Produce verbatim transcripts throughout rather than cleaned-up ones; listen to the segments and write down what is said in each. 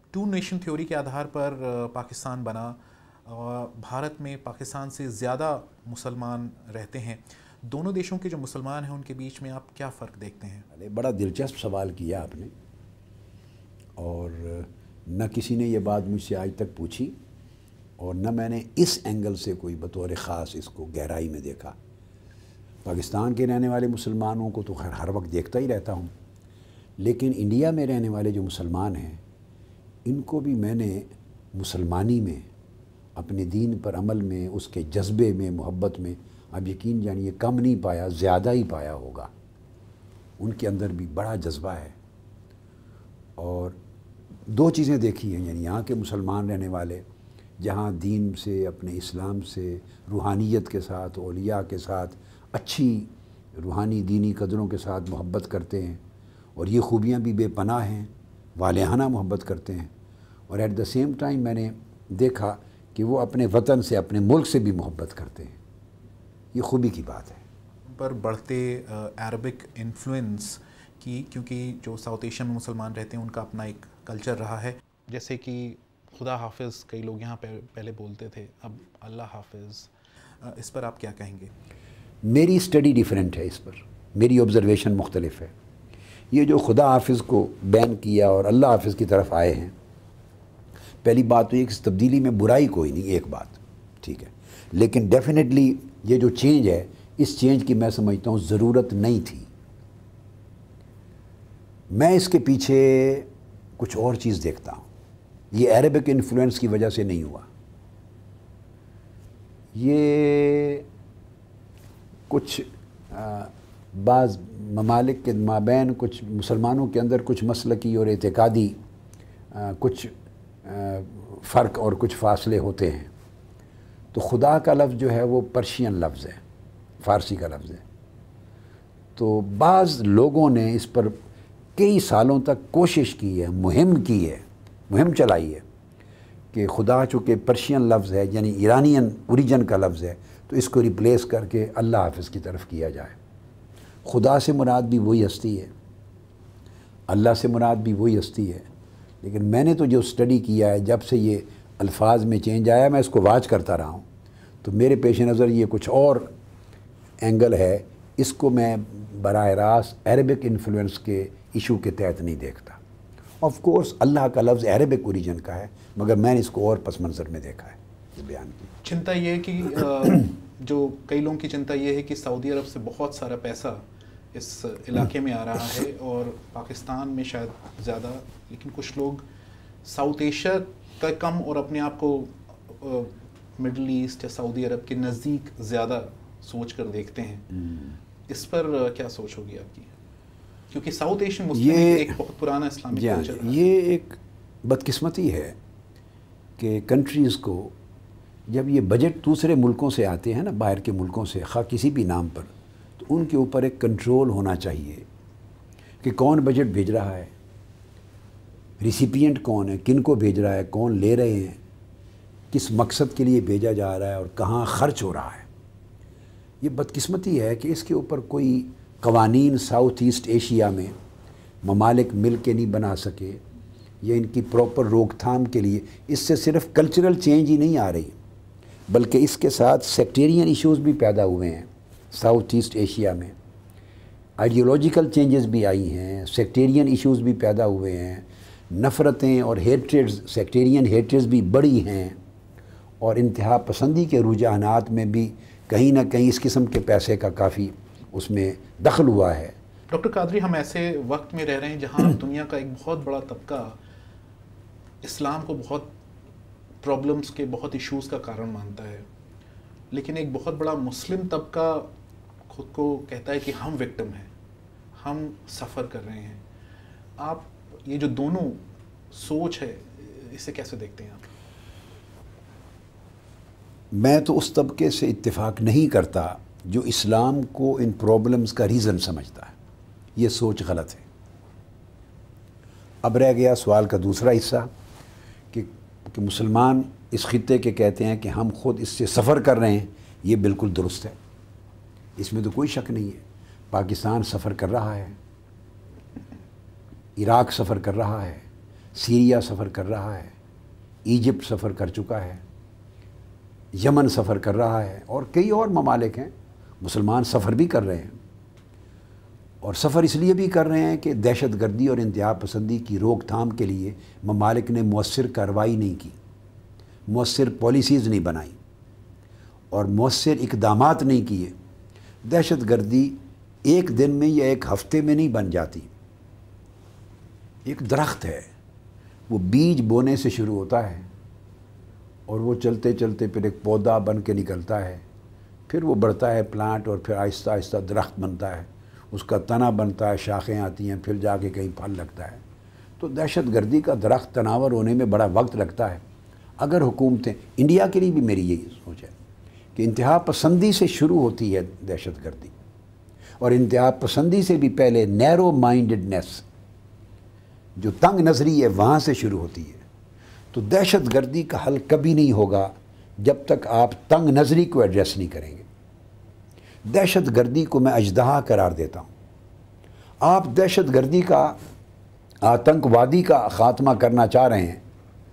To nation theory کے آدھار پر پاکستان بنا، بھارت میں پاکستان سے زیادہ مسلمان رہتے ہیں، دونوں دیشوں کے جو مسلمان ہیں ان کے بیچ میں آپ کیا فرق دیکھتے ہیں؟ بڑا دلچسپ سوال کیا آپ نے، اور نہ کسی نے یہ بات مجھ سے آج تک پوچھی، اور نہ میں نے اس اینگل سے کوئی بطور خاص اس کو گہرائی میں دیکھا۔ پاکستان کے رہنے والے مسلمانوں کو تو خیر ہر وقت دیکھتا ہی رہتا ہوں، لیکن انڈیا میں رہنے والے جو مسلمان ہیں ان کو بھی میں نے مسلمانی میں، اپنے دین پر عمل میں، اس کے جذبے میں، محبت میں، اب یقین جانیے کم نہیں پایا، زیادہ ہی پایا ہوگا۔ ان کے اندر بھی بڑا جذبہ ہے، اور دو چیزیں دیکھی ہیں، یعنی یہاں کے مسلمان رہنے والے جہاں دین سے، اپنے اسلام سے، روحانیت کے ساتھ، اولیاء کے ساتھ، اچھی روحانی دینی قدروں کے ساتھ محبت کرتے ہیں، اور یہ خوبیاں بھی بے پناہ ہیں، والہانہ محبت کرتے ہیں، اور ایٹ دا سیم ٹائم میں نے دیکھا کہ وہ اپنے وطن سے، اپنے ملک سے بھی محبت کرتے ہیں۔ یہ خوبی کی بات ہے۔ پر بڑھتے عربک انفلوئنس کی، کیونکہ جو ساؤتھ ایشیا میں مسلمان رہتے ہیں ان کا اپنا ایک کلچر رہا ہے، جیسے کہ خدا حافظ کئی لوگ یہاں پہ پہلے بولتے تھے، اب اللہ حافظ، اس پر آپ کیا کہیں گے؟ میری اسٹڈی ڈیفرنٹ ہے، اس پر میری آبزرویشن مختلف ہے۔ یہ جو خدا حافظ کو بین کیا اور اللہ حافظ کی طرف آئے ہیں، پہلی بات تو یہ کہ اس تبدیلی میں برائی کوئی نہیں، ایک بات ٹھیک ہے، لیکن ڈیفینیٹلی یہ جو چینج ہے، اس چینج کی میں سمجھتا ہوں ضرورت نہیں تھی۔ میں اس کے پیچھے کچھ اور چیز دیکھتا ہوں۔ یہ عربک انفلوئنس کی وجہ سے نہیں ہوا، یہ کچھ بعض ممالک کے مابین کچھ مسلمانوں کے اندر کچھ مسلکی اور اعتقادی کچھ فرق اور کچھ فاصلے ہوتے ہیں۔ تو خدا کا لفظ جو ہے وہ پرشین لفظ ہے، فارسی کا لفظ ہے، تو بعض لوگوں نے اس پر کئی سالوں تک کوشش کی ہے، مہم کی ہے، مہم چلائی ہے کہ خدا چونکہ پرشین لفظ ہے، یعنی ایرانین اوریجن کا لفظ ہے، تو اس کو ریپلیس کر کے اللہ حافظ کی طرف کیا جائے۔ خدا سے مراد بھی وہی ہستی ہے، اللہ سے مراد بھی وہی ہستی ہے، لیکن میں نے تو جو اسٹڈی کیا ہے، جب سے یہ الفاظ میں چینج آیا، میں اس کو واچ کرتا رہا ہوں، تو میرے پیش نظر یہ کچھ اور اینگل ہے۔ اس کو میں براہ راست عربک انفلوئنس کے ایشو کے تحت نہیں دیکھتا۔ آف کورس اللہ کا لفظ عربک اوریجن کا ہے، مگر میں نے اس کو اور پس منظر میں دیکھا ہے، یہ بیان کی۔ چنتا یہ ہے کہ جو کئی لوگوں کی چنتا یہ ہے کہ سعودی عرب سے بہت سارا پیسہ اس علاقے میں آ رہا ہے، اور پاکستان میں شاید زیادہ، لیکن کچھ لوگ ساؤتھ ایشیا کا کم اور اپنے آپ کو مڈل ایسٹ یا سعودی عرب کے نزدیک زیادہ سوچ کر دیکھتے ہیں۔ اس پر کیا سوچ ہوگی آپ کی؟ کیونکہ ساؤتھ ایشین مسلم ایک بہت پرانا اسلامی کلچر ہے۔ یہ ایک بدقسمتی ہے کہ کنٹریز کو جب یہ بجٹ دوسرے ملکوں سے آتے ہیں نا، باہر کے ملکوں سے، خواہ کسی بھی نام پر، تو ان کے اوپر ایک کنٹرول ہونا چاہیے کہ کون بجٹ بھیج رہا ہے، ریسیپینٹ کون ہے، کن کو بھیج رہا ہے، کون لے رہے ہیں، کس مقصد کے لیے بھیجا جا رہا ہے اور کہاں خرچ ہو رہا ہے۔ یہ بدقسمتی ہے کہ اس کے اوپر کوئی قوانین ساؤتھ ایسٹ ایشیا میں ممالک مل کے نہیں بنا سکے، یا ان کی پراپر روک تھام کے لیے۔ اس سے صرف کلچرل چینج ہی نہیں آ رہی، بلکہ اس کے ساتھ سیکٹیرین ایشوز بھی پیدا ہوئے ہیں ساؤتھ ایسٹ ایشیا میں، آئیڈیولوجیکل چینجز بھی آئی ہیں، سیکٹیرین ایشوز بھی پیدا ہوئے ہیں، نفرتیں اور ہیٹریڈز، سیکٹیرین ہیٹریڈز بھی بڑی ہیں، اور انتہا پسندی کے رجحانات میں بھی کہیں نہ کہیں اس قسم کے پیسے کا کافی اس میں دخل ہوا ہے۔ ڈاکٹر قادری، ہم ایسے وقت میں رہ رہے ہیں جہاں دنیا کا ایک بہت بڑا طبقہ اسلام کو بہت پرابلمس کے، بہت ایشوز کا کارن مانتا ہے، لیکن ایک بہت بڑا مسلم طبقہ خود کو کہتا ہے کہ ہم وکٹم ہیں، ہم سفر کر رہے ہیں۔ آپ یہ جو دونوں سوچ ہے، اسے کیسے دیکھتے ہیں آپ؟ میں تو اس طبقے سے اتفاق نہیں کرتا جو اسلام کو ان پرابلمز کا ریزن سمجھتا ہے، یہ سوچ غلط ہے۔ اب رہ گیا سوال کا دوسرا حصہ کہ کہ مسلمان اس خطے کے کہتے ہیں کہ ہم خود اس سے سفر کر رہے ہیں، یہ بالکل درست ہے، اس میں تو کوئی شک نہیں ہے۔ پاکستان سفر کر رہا ہے، عراق سفر کر رہا ہے، سیریا سفر کر رہا ہے، ایجپٹ سفر کر چکا ہے، یمن سفر کر رہا ہے، اور کئی اور ممالک ہیں مسلمان سفر بھی کر رہے ہیں، اور سفر اس لیے بھی کر رہے ہیں کہ دہشت گردی اور انتہا پسندی کی روک تھام کے لیے ممالک نے مؤثر کارروائی نہیں کی، مؤثر پالیسیز نہیں بنائیں اور مؤثر اقدامات نہیں کیے۔ دہشت گردی ایک دن میں یا ایک ہفتے میں نہیں بن جاتی، ایک درخت ہے، وہ بیج بونے سے شروع ہوتا ہے اور وہ چلتے چلتے پھر ایک پودا بن کے نکلتا ہے، پھر وہ بڑھتا ہے پلانٹ، اور پھر آہستہ آہستہ درخت بنتا ہے، اس کا تنا بنتا ہے، شاخیں آتی ہیں، پھر جا کے کہیں پھل لگتا ہے۔ تو دہشت گردی کا درخت تناور ہونے میں بڑا وقت لگتا ہے۔ اگر حکومتیں، انڈیا کے لیے بھی میری یہی سوچ ہے کہ انتہا پسندی سے شروع ہوتی ہے دہشت گردی، اور انتہا پسندی سے بھی پہلے نیرو مائنڈڈنیس، جو تنگ نظری ہے، وہاں سے شروع ہوتی ہے۔ تو دہشت گردی کا حل کبھی نہیں ہوگا جب تک آپ تنگ نظری کو ایڈریس نہیں کریں گے۔ دہشت گردی کو میں اژدہا قرار دیتا ہوں۔ آپ دہشت گردی کا، آتنکوادی کا خاتمہ کرنا چاہ رہے ہیں،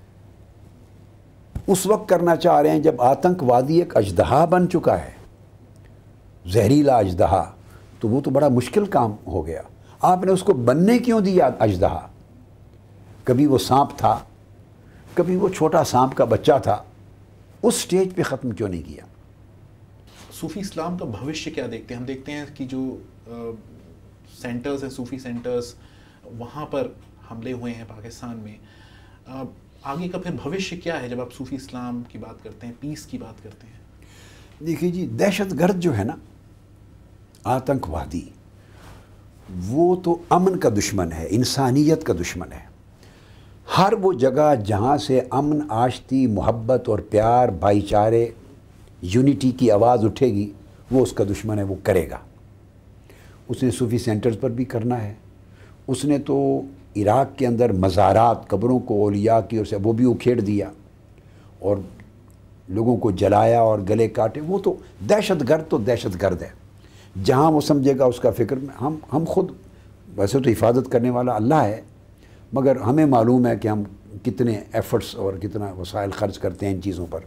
اس وقت کرنا چاہ رہے ہیں جب آتنکوادی ایک اژدہا بن چکا ہے، زہریلا اژدہا، تو وہ تو بڑا مشکل کام ہو گیا۔ آپ نے اس کو بننے کیوں دیا اژدہا؟ کبھی وہ سانپ تھا، کبھی وہ چھوٹا سانپ کا بچہ تھا، اس سٹیج پہ ختم کیوں نہیں کیا؟ صوفی اسلام کا بھوشیہ کیا دیکھتے ہیں؟ ہم دیکھتے ہیں کہ جو سینٹرز ہیں، صوفی سینٹرز، وہاں پر حملے ہوئے ہیں پاکستان میں۔ آگے کا پھر بھوشیہ کیا ہے جب آپ صوفی اسلام کی بات کرتے ہیں، پیس کی بات کرتے ہیں؟ دیکھیے جی، دہشت گرد جو ہے نا، آتنکوادی، وہ تو امن کا دشمن ہے، انسانیت کا دشمن ہے۔ ہر وہ جگہ جہاں سے امن، آشتی، محبت اور پیار، بھائی چارے، یونٹی کی آواز اٹھے گی، وہ اس کا دشمن ہے، وہ کرے گا۔ اس نے صوفی سینٹرز پر بھی کرنا ہے۔ اس نے تو عراق کے اندر مزارات، قبروں کو اولیاء کی اور سے وہ بھی اکھیڑ دیا اور لوگوں کو جلایا اور گلے کاٹے۔ وہ تو دہشت گرد تو دہشت گرد ہے، جہاں وہ سمجھے گا اس کا فکر میں۔ ہم ہم خود ویسے تو حفاظت کرنے والا اللہ ہے، مگر ہمیں معلوم ہے کہ ہم کتنے ایفرٹس اور کتنا وسائل خرچ کرتے ہیں ان چیزوں پر۔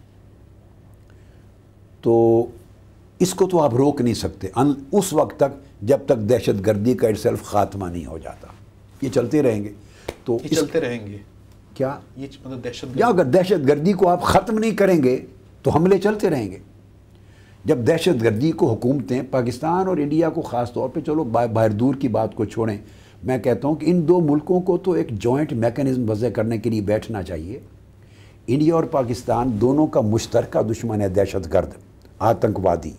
تو اس کو تو آپ روک نہیں سکتے اس وقت تک جب تک دہشت گردی کا اٹسیلف خاتمہ نہیں ہو جاتا۔ یہ چلتے رہیں گے تو یہ چلتے رہیں گے کیا یہ مطلب دہشت یا اگر دہشت گردی کو آپ ختم نہیں کریں گے تو حملے چلتے رہیں گے۔ جب دہشت گردی کو حکومتیں، پاکستان اور انڈیا کو خاص طور پہ، چلو باہر دور کی بات کو چھوڑیں، میں کہتا ہوں کہ ان دو ملکوں کو تو ایک جوائنٹ میکنزم وضع کرنے کے لیے بیٹھنا چاہیے۔ انڈیا اور پاکستان دونوں کا مشترکہ دشمن ہے دہشت گرد، آتنکوادی،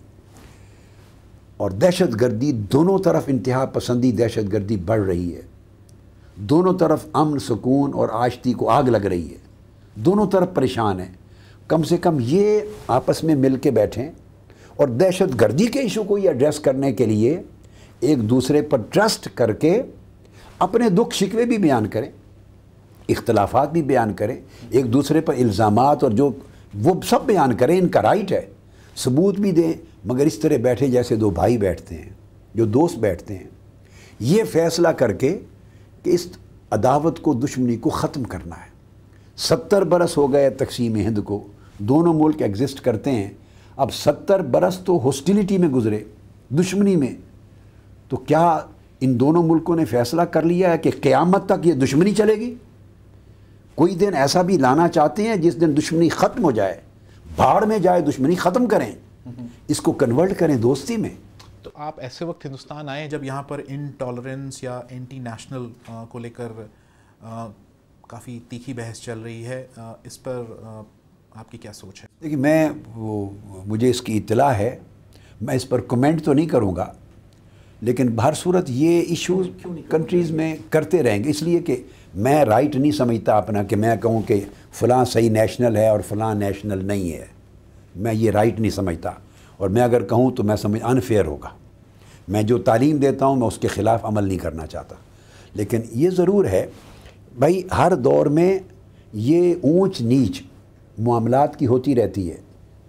اور دہشت گردی دونوں طرف انتہا پسندی دہشت گردی بڑھ رہی ہے، دونوں طرف امن، سکون اور آشتی کو آگ لگ رہی ہے، دونوں طرف پریشان ہیں۔ کم سے کم یہ آپس میں مل کے بیٹھیں اور دہشت گردی کے ایشو کو یہ ایڈریس کرنے کے لیے ایک دوسرے پر ٹرسٹ کر کے اپنے دکھ شکوے بھی بیان کریں، اختلافات بھی بیان کریں، ایک دوسرے پر الزامات اور جو وہ سب بیان کریں، ان کا رائٹ ہے، ثبوت بھی دیں، مگر اس طرح بیٹھے جیسے دو بھائی بیٹھتے ہیں، جو دوست بیٹھتے ہیں۔ یہ فیصلہ کر کے کہ اس عداوت کو، دشمنی کو ختم کرنا ہے۔ ستر برس ہو گئے تقسیم ہند کو، دونوں ملک ایگزسٹ کرتے ہیں، اب ستر برس تو ہاسٹیلیٹی میں گزرے، دشمنی میں۔ تو کیا ان دونوں ملکوں نے فیصلہ کر لیا ہے کہ قیامت تک یہ دشمنی چلے گی؟ کوئی دن ایسا بھی لانا چاہتے ہیں جس دن دشمنی ختم ہو جائے، بھاڑ میں جائے، دشمنی ختم کریں، اس کو کنورٹ کریں دوستی میں۔ تو آپ ایسے وقت ہندوستان آئے جب یہاں پر انٹالرنس یا اینٹی نیشنل کو لے کر کافی تیکھی بحث چل رہی ہے، اس پر آپ کی کیا سوچ ہے؟ دیکھیے، میں وہ مجھے اس کی اطلاع ہے، میں اس پر کمنٹ تو نہیں کروں گا، لیکن بہر صورت یہ ایشوز کنٹریز میں کرتے رہیں گے، اس لیے کہ میں رائٹ نہیں سمجھتا اپنا کہ میں کہوں کہ فلاں صحیح نیشنل ہے اور فلاں نیشنل نہیں ہے، میں یہ رائٹ نہیں سمجھتا، اور میں اگر کہوں تو میں سمجھ انفیئر ہوگا۔ میں جو تعلیم دیتا ہوں میں اس کے خلاف عمل نہیں کرنا چاہتا، لیکن یہ ضرور ہے بھائی ہر دور میں یہ اونچ نیچ معاملات کی ہوتی رہتی ہے،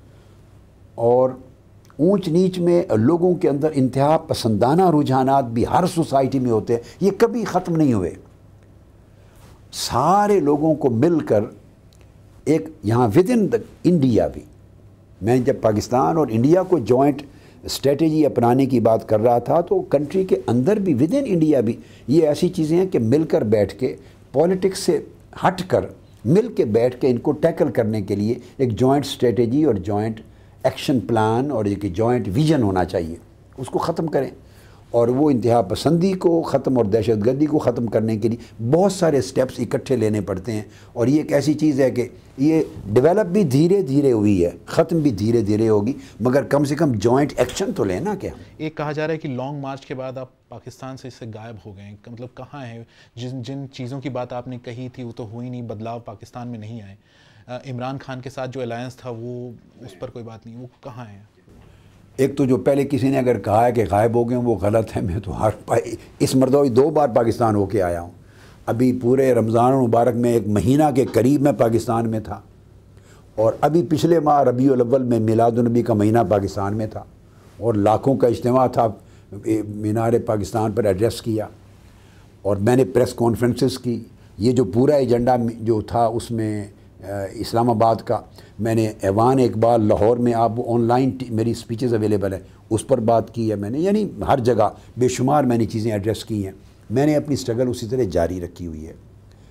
اور اونچ نیچ میں لوگوں کے اندر انتہا پسندانہ رجحانات بھی ہر سوسائٹی میں ہوتے ہیں، یہ کبھی ختم نہیں ہوئے۔ سارے لوگوں کو مل کر ایک یہاں ود ان انڈیا بھی، میں جب پاکستان اور انڈیا کو جوائنٹ اسٹریٹجی اپنانے کی بات کر رہا تھا تو کنٹری کے اندر بھی ود ان انڈیا بھی یہ ایسی چیزیں ہیں کہ مل کر بیٹھ کے پولیٹکس سے ہٹ کر مل کے بیٹھ کے ان کو ٹیکل کرنے کے لیے ایک جوائنٹ اسٹریٹجی اور جوائنٹ ایکشن پلان اور ایک جوائنٹ ویژن ہونا چاہیے، اس کو ختم کریں۔ اور وہ انتہا پسندی کو ختم اور دہشت گردی کو ختم کرنے کے لیے بہت سارے سٹیپس اکٹھے لینے پڑتے ہیں، اور یہ ایک ایسی چیز ہے کہ یہ ڈیولپ بھی دھیرے دھیرے ہوئی ہے، ختم بھی دھیرے دھیرے ہوگی، مگر کم سے کم جوائنٹ ایکشن تو لینا کیا۔ ایک کہا جا رہا ہے کہ لانگ مارچ کے بعد آپ پاکستان سے اس سے غائب ہو گئے ہیں، مطلب کہاں ہیں جن جن چیزوں کی بات آپ نے کہی تھی وہ تو ہوئی نہیں، بدلاؤ پاکستان میں نہیں آئے، عمران خان کے ساتھ جو الائنس تھا وہ اس پر کوئی بات نہیں، وہ کہاں ہیں؟ ایک تو جو پہلے کسی نے اگر کہا ہے کہ غائب ہو گئے وہ غلط ہے، میں تو ہر پائی اس مرتبہ دو بار پاکستان ہو کے آیا ہوں، ابھی پورے رمضان المبارک میں ایک مہینہ کے قریب میں پاکستان میں تھا، اور ابھی پچھلے ماہ ربیع الاول میں میلاد النبی کا مہینہ پاکستان میں تھا، اور لاکھوں کا اجتماع تھا، مینار پاکستان پر ایڈریس کیا، اور میں نے پریس کانفرنسز کی، یہ جو پورا ایجنڈا جو تھا اس میں اسلام آباد کا، میں نے ایوان اقبال لاہور میں، آپ آن لائن میری سپیچز اویلیبل ہیں، اس پر بات کی ہے میں نے، یعنی ہر جگہ بے شمار میں نے چیزیں ایڈریس کی ہیں، میں نے اپنی سٹرگل اسی طرح جاری رکھی ہوئی ہے،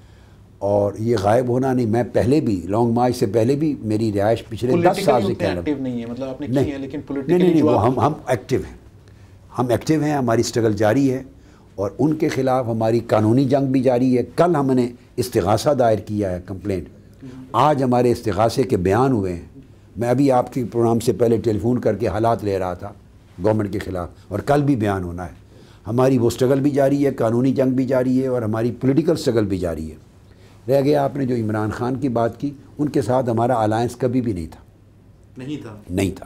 اور یہ غائب ہونا نہیں، میں پہلے بھی لانگ مارچ سے پہلے بھی میری رہائش پچھلے دس سال سے کہہ رہا ہوں، نہیں ہے، مطلب آپ نے کی ہے لیکن نہیں پولیٹیکلی نہیں وہ ہم ہم ایکٹیو ہیں، ہم ایکٹیو ہیں، ہماری سٹرگل جاری ہے، اور ان کے خلاف ہماری قانونی جنگ بھی جاری ہے۔ کل ہم نے استغاثہ دائر کیا ہے، کمپلینٹ، آج ہمارے استغاثے کے بیان ہوئے ہیں، میں ابھی آپ کے پروگرام سے پہلے ٹیلی فون کر کے حالات لے رہا تھا گورنمنٹ کے خلاف، اور کل بھی بیان ہونا ہے۔ ہماری وہ سٹرگل بھی جاری ہے، قانونی جنگ بھی جاری ہے، اور ہماری پولیٹیکل سٹرگل بھی جاری ہے۔ رہ گیا آپ نے جو عمران خان کی بات کی، ان کے ساتھ ہمارا الائنس کبھی بھی نہیں تھا، نہیں تھا نہیں تھا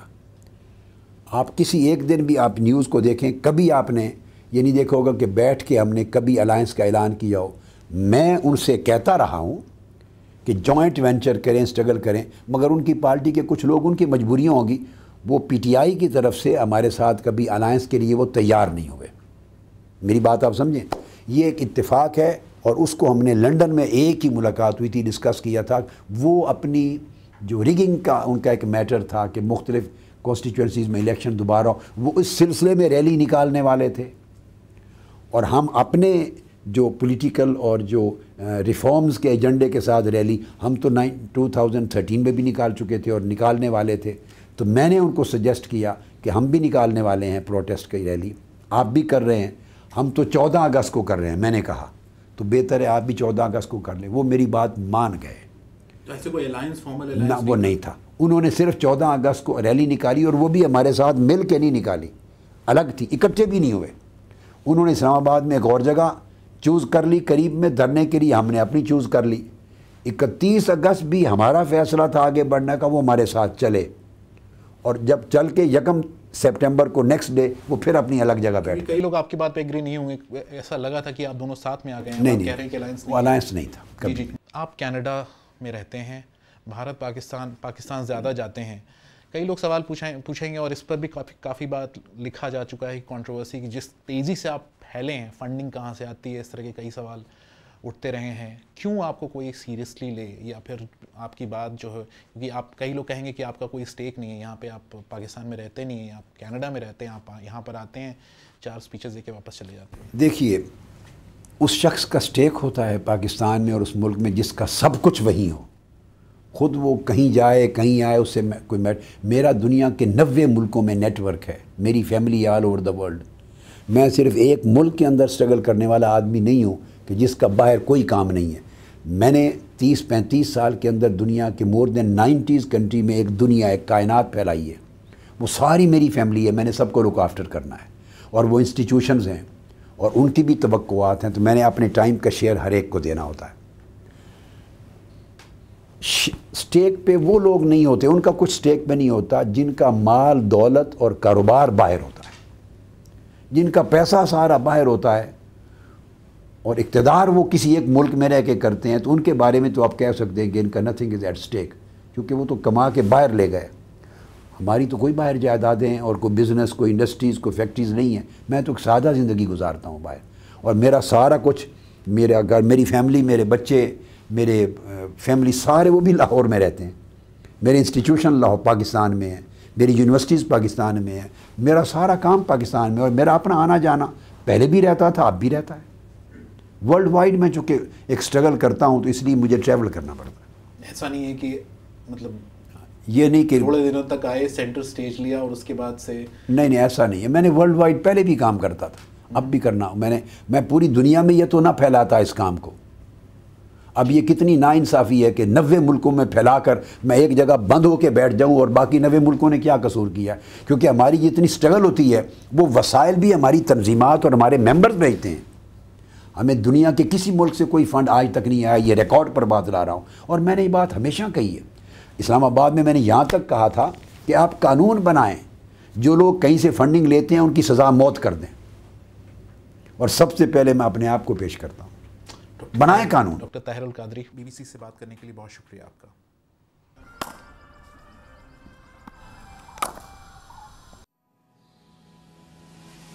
آپ کسی ایک دن بھی آپ نیوز کو دیکھیں، کبھی آپ نے یہ نہیں دیکھا ہوگا کہ بیٹھ کے ہم نے کبھی الائنس کا اعلان کیا ہو۔ میں ان سے کہتا رہا ہوں کہ جوائنٹ وینچر کریں، سٹرگل کریں، مگر ان کی پارٹی کے کچھ لوگ، ان کی مجبوریاں ہوں گی، وہ پی ٹی آئی کی طرف سے ہمارے ساتھ کبھی الائنس کے لیے وہ تیار نہیں ہوئے۔ میری بات آپ سمجھیں، یہ ایک اتفاق ہے، اور اس کو ہم نے لنڈن میں ایک ہی ملاقات ہوئی تھی، ڈسکس کیا تھا، وہ اپنی جو ریگنگ کا ان کا ایک میٹر تھا کہ مختلف کانسٹیچوئنسیز میں الیکشن دوبارہ ہو، وہ اس سلسلے میں ریلی نکالنے والے تھے، اور ہم اپنے جو پولیٹیکل اور جو ریفارمز کے ایجنڈے کے ساتھ ریلی ہم تو نائن ٹو تھاؤزنڈ تھرٹین میں بھی نکال چکے تھے اور نکالنے والے تھے، تو میں نے ان کو سجیسٹ کیا کہ ہم بھی نکالنے والے ہیں پروٹیسٹ کی ریلی، آپ بھی کر رہے ہیں، ہم تو چودہ اگست کو کر رہے ہیں، میں نے کہا تو بہتر ہے آپ بھی چودہ اگست کو کر لیں۔ وہ میری بات مان گئے، ایسے کوئی الائنس فارمل نہ الائنس وہ نہیں تھا، انہوں نے صرف چودہ اگست کو ریلی نکالی، اور وہ بھی ہمارے ساتھ مل کے نہیں نکالی، الگ تھی، اکٹھے بھی نہیں ہوئے، انہوں نے اسلام آباد میں ایک اور جگہ چوز کر لی قریب میں دھرنے کے لیے، ہم نے اپنی چوز کر لی۔ اکتیس اگست بھی ہمارا فیصلہ تھا آگے بڑھنے کا، وہ ہمارے ساتھ چلے، اور جب چل کے یکم سپٹمبر کو نیکسٹ ڈے وہ پھر اپنی الگ جگہ بیٹھ گئے۔ کئی لوگ آپ کی بات پہ ایگری نہیں ہوں گے، ایسا لگا تھا کہ آپ دونوں ساتھ میں آ گئے ہیں، نہیں کہہ رہے ہیں کہ الائنس نہیں، وہ الائنس نہیں تھا جی کبھی۔ جی آپ کینیڈا میں رہتے ہیں، بھارت پاکستان پاکستان زیادہ جاتے ہیں، کئی لوگ سوال پوچھیں پوچھیں گے، اور اس پر بھی کافی کافی بات لکھا جا چکا ہے، کنٹروورسی کی جس تیزی سے آپ پھیلے ہیں، فنڈنگ کہاں سے آتی ہے، اس طرح کے کئی سوال اٹھتے رہے ہیں، کیوں آپ کو کوئی سیریسلی لے، یا پھر آپ کی بات جو ہے، کیونکہ آپ کئی لوگ کہیں گے کہ آپ کا کوئی اسٹیک نہیں ہے یہاں پہ، آپ پاکستان میں رہتے نہیں ہیں، آپ کینیڈا میں رہتے ہیں، آپ یہاں پر آتے ہیں، چار سپیچز دے کے واپس چلے جاتے ہیں۔ دیکھیے، اس شخص کا اسٹیک ہوتا ہے پاکستان میں اور اس ملک میں جس کا سب کچھ وہی ہو، خود وہ کہیں جائے کہیں آئے، اس سے کوئی میٹ میرا دنیا کے نوے ملکوں میں نیٹ ورک ہے، میری family all over the world, میں صرف ایک ملک کے اندر سٹرگل کرنے والا آدمی نہیں ہوں کہ جس کا باہر کوئی کام نہیں ہے۔ میں نے تیس پینتیس سال کے اندر دنیا کے مور دین نائنٹیز کنٹری میں ایک دنیا ایک کائنات پھیلائی ہے، وہ ساری میری فیملی ہے، میں نے سب کو لک آفٹر کرنا ہے، اور وہ انسٹیٹیوشنز ہیں اور ان کی بھی توقعات ہیں، تو میں نے اپنے ٹائم کا شیئر ہر ایک کو دینا ہوتا ہے۔ سٹیک پہ وہ لوگ نہیں ہوتے، ان کا کچھ سٹیک پہ نہیں ہوتا جن کا مال دولت اور کاروبار باہر ہوتا ہے، جن کا پیسہ سارا باہر ہوتا ہے، اور اقتدار وہ کسی ایک ملک میں رہ کے کرتے ہیں، تو ان کے بارے میں تو آپ کہہ سکتے ہیں کہ ان کا نتھنگ از ایٹ سٹیک، کیونکہ وہ تو کما کے باہر لے گئے۔ ہماری تو کوئی باہر جائیدادیں ہیں اور کوئی بزنس، کوئی انڈسٹریز، کوئی فیکٹریز نہیں ہیں، میں تو ایک سادہ زندگی گزارتا ہوں باہر، اور میرا سارا کچھ میرا گھر، میری فیملی، میرے بچے، میرے فیملی سارے وہ بھی لاہور میں رہتے ہیں. میرے انسٹیٹیوشن لاہور پاکستان میں ہیں، میری یونیورسٹیز پاکستان میں ہیں، میرا سارا کام پاکستان میں، اور میرا اپنا آنا جانا پہلے بھی رہتا تھا، اب بھی رہتا ہے. ورلڈ وائڈ میں چونکہ ایک سٹرگل کرتا ہوں تو اس لیے مجھے ٹریول کرنا پڑتا ہے. ایسا نہیں ہے کہ مطلب یہ نہیں کہ تھوڑے دنوں تک آئے، سینٹر سٹیج لیا اور اس کے بعد سے؟ نہیں نہیں ایسا نہیں ہے. میں نے ورلڈ وائڈ پہلے بھی کام کرتا تھا، اب بھی کرنا. میں نے میں پوری دنیا میں یہ تو نہ پھیلاتا اس کام کو. اب یہ کتنی ناانصافی ہے کہ نوے ملکوں میں پھیلا کر میں ایک جگہ بند ہو کے بیٹھ جاؤں اور باقی نوے ملکوں نے کیا قصور کیا. کیونکہ ہماری جتنی سٹرگل ہوتی ہے وہ وسائل بھی ہماری تنظیمات اور ہمارے ممبرز بھیجتے ہیں. ہمیں دنیا کے کسی ملک سے کوئی فنڈ آج تک نہیں آیا. یہ ریکارڈ پر بات لا رہا ہوں، اور میں نے یہ بات ہمیشہ کہی ہے. اسلام آباد میں میں نے یہاں تک کہا تھا کہ آپ قانون بنائیں، جو لوگ کہیں سے فنڈنگ لیتے ہیں ان کی سزا موت کر دیں. اور سب سے پہلے میں اپنے آپ کو پیش کرتا ہوں، بنائیں قانون. Doctor Tahir al-Qadri, B B C سے بات کرنے کے لیے بہت شکریہ آپ کا.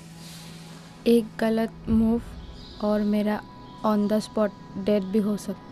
ایک غلط موو اور میرا آن دا اسپاٹ ڈیتھ بھی ہو سکتا.